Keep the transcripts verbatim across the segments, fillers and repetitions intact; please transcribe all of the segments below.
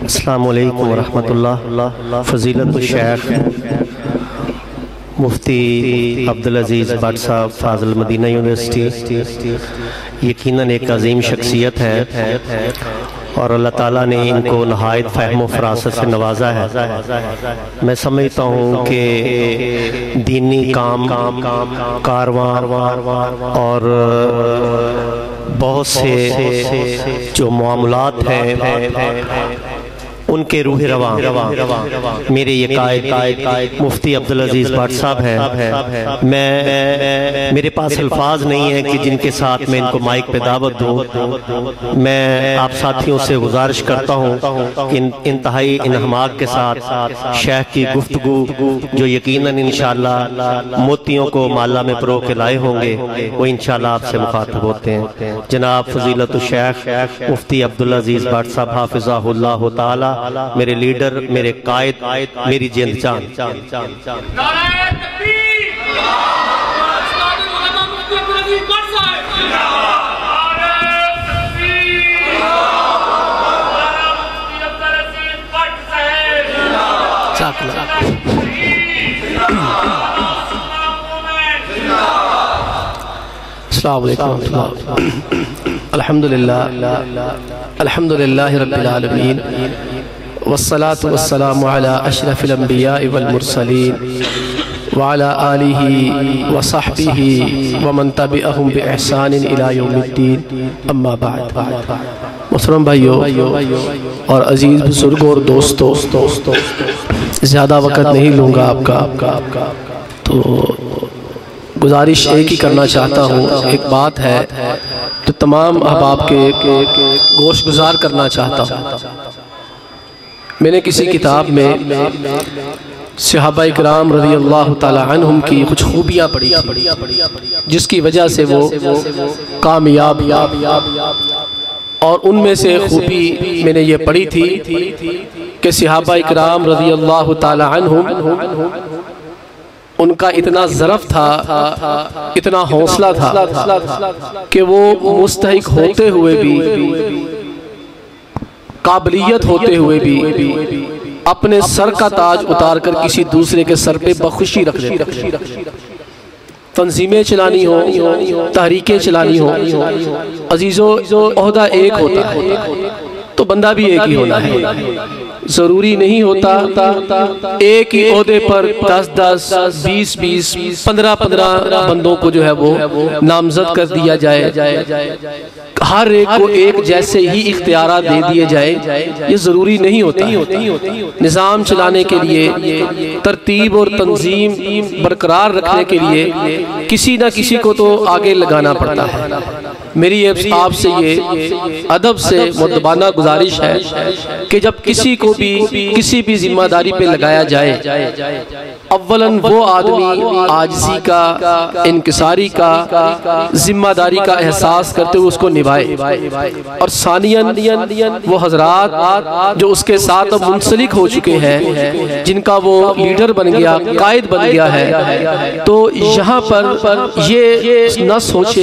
अस्सलामु अलैकुम वरहमतुल्लाह। फ़ज़ीलतुल शेख मुफ्ती अब्दुल अज़ीज़ भट्ट साहब फाज़िल मदीना यूनिवर्सिटी यकीनन एक अजीम शख्सियत है और अल्लाह ताला ने इनको नहायत फ़हम व फ़रासत से नवाजा है। मैं समझता हूँ कि दीनी काम कारवां और बहुत से जो मामलात हैं उनके रूह रवां मेरे ये कायद मुफ्ती अब्दुल अज़ीज़ भट्ट साहब हैं। मैं मेरे पास अल्फाज नहीं है कि जिनके साथ मैं इनको माइक पे दावत दूँ। मैं आप साथियों से गुजारिश करता हूँ इन इंतहाई इन्हमाक के साथ शेख की गुफ्तगू जो यकीनन इंशाअल्लाह मोतियों को माला में परो के लाए होंगे वो इंशाअल्लाह आपसे मुखातब होते हैं। जनाब फ़ज़ीलतुल शेख मुफ्ती अब्दुल अज़ीज़ भट्ट साहब हाफ़िज़हुल्लाह ताला, मेरे लीडर, मेरे कायद, मेरी जिंद जान। अल्हम्दुलिल्लाह अल्हम्दुलिल्लाह रब्बिल आलमीन वस्सलातु वस्सलामु अला अशरफिल अंबिया वल मुरसलीन व अला आलिहि व सहबिहि व मन तबिअहुम बि इहसान इला यौमिद्दीन, अम्मा बाद। मुहतरम भाइयों और अजीज़ बुजुर्गों और दोस्तों, ज़्यादा वक़्त नहीं लूँगा आपका, तो गुजारिश एक ही करना चाहता हूँ। एक बात है तो तमाम अहबाब के गोश गुजार करना चाहता हूँ। मैंने किसी किताब में सहाबा इकराम रज़ी अल्लाह ताला अन्हुम की कुछ खूबियाँ पढ़ी थी जिसकी वजह से वो कामयाब, और उनमें से खूबी मैंने ये पढ़ी थी कि सहाबा इकराम रज़ी अल्लाह ताला अन्हुम उनका इतना ज़रफ़ था, इतना हौसला था कि वो मुस्तहिक होते हुए भी, काबिलियत होते हुए भी अपने सर का ताज उतार कर किसी दूसरे के सर पे बखुशी रख देते। तंजीमें चलानी हो, तहरीकें चलानी हो, अजीज़ों ओहदा एक होता है तो बंदा भी एक ही होना है। जरूरी नहीं होता एक ही ओहदे पर दस दस बीस बीस पंद्रह पंद्रह बंदों को जो है वो नामजद कर दिया जाए, हर एक को एक जैसे ही इख्तियारात दे दिए जाए, ये जरूरी नहीं होता। निज़ाम चलाने के लिए, तरतीब और तंजीम बरकरार रखने के लिए किसी न किसी को तो आगे लगाना पड़ता है। मेरी आपसे ये अदब से मुद्दबाना गुजारिश है कि जब किसी को भी किसी भी जिम्मेदारी पे लगाया जाए, अव्वलन वो आदमी आजिज़ी का, इनकिसारी का, जिम्मेदारी का एहसास करते हुए उसको निभाए, और सानियन वो हजरात जो उसके साथ अब मुंसलिक हो चुके हैं, जिनका वो लीडर बन गया, कायद बन गया है, तो यहाँ पर ये न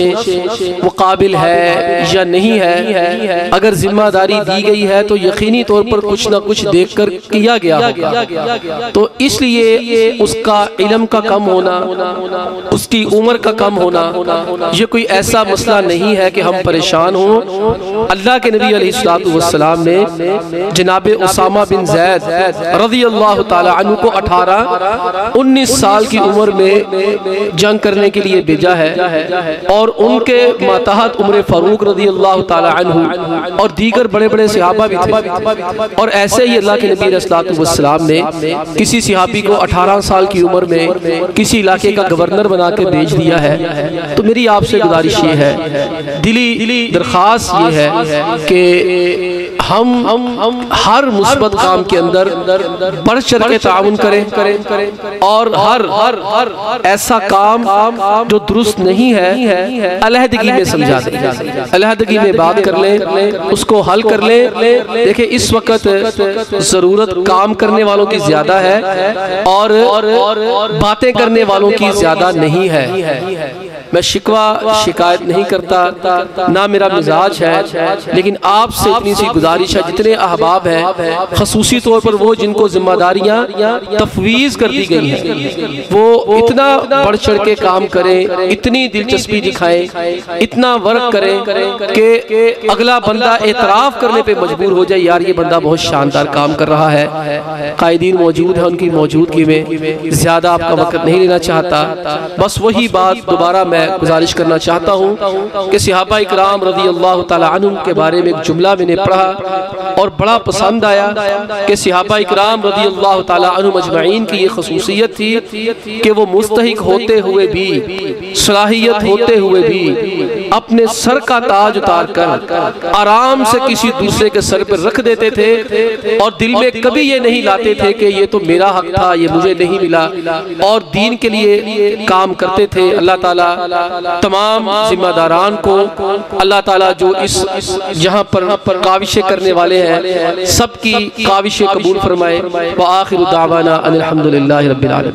सोचें वो काबिल है या नहीं है। अगर जिम्मेदारी दी गई है तो यकीनी तौर पर कुछ ना कुछ देखकर किया गया होगा। तो इसलिए उसका इल्म का कम होना, उसकी उम्र का कम होना, ये कोई ऐसा मसला नहीं है कि हम परेशान हों। अल्लाह के नबी अलैहिस्सलातु वस्सलाम ने जनाब उसामा बिन ज़ैद रज़ी अल्लाह ताला अन्हु को अठारह उन्नीस साल की उम्र में जंग करने के लिए भेजा है, और उनके मातहत उमर फारूक रज़ी अल्लाह ताला अन्हु और दीगर बड़े बड़े सहाबा भी थे। और ऐसे ही अल्लाह के नबी अलैहिस्सलातु वस्सलाम ने किसी सहाबी को अठारह साल की उम्र में किसी इलाके का गवर्नर बना के भेज दिया है। तो मेरी आपसे गुजारिश ये है, दिली दरख्वास्त ये है कि हम हम हर मुस्बत काम के अंदर बढ़ चढ़ के ताउन करें, और हर हर हर ऐसा काम जो दुरुस्त नहीं है अलहदगी में समझा दें, अलहदगी में बात कर लें, उसको हल कर लें। देखिए इस वक्त जरूरत काम करने वालों की ज्यादा है और बातें करने वालों की ज्यादा नहीं है। मैं शिकवा शिकायत नहीं करता, ना मेरा मिजाज है, लेकिन आपसे इतनी सी गुजारिश है, जितने अहबाब हैं खसूसी तौर पर वो जिनको जिम्मेदारियां तफवीज़ कर दी गई हैं, वो इतना बढ़ चढ़ के काम करें, इतनी दिलचस्पी दिखाएं, इतना वर्क करें कि अगला बंदा एतराफ़ करने पे मजबूर हो जाए, यार ये बंदा बहुत शानदार काम कर रहा है। कायदीन मौजूद है, उनकी मौजूदगी में ज़्यादा आपका वक्त नहीं लेना चाहता। बस वही बात दोबारा मैं गुजारिश करना चाहता हूँ कि सहाबा इकराम रज़ी अल्लाह तआला अन्हुम के बारे में एक जुमला मैंने पढ़ा और बड़ा पसंद आया कि सहाबा इकराम रज़ी अल्लाह तआला अन्हुम अजमईन की ये खसूसियत थी कि वो मुस्तहिक होते हुए भी, सलाहियत होते हुए भी अपने सर का ताज उतार कर आराम से किसी दूसरे के सर पर रख देते थे और दिल में कभी ये नहीं लाते थे कि ये तो मेरा हक था, ये मुझे नहीं मिला, और दीन के लिए काम करते थे। अल्लाह ताला तमाम जिम्मेदारान को, अल्लाह ताला जो इस जहाँ पर काविशें करने वाले हैं सबकी काविशें कबूल फरमाए। व आखिरु दावाना अनिल हम्दुलिल्लाहि रब्बिल आलमीन।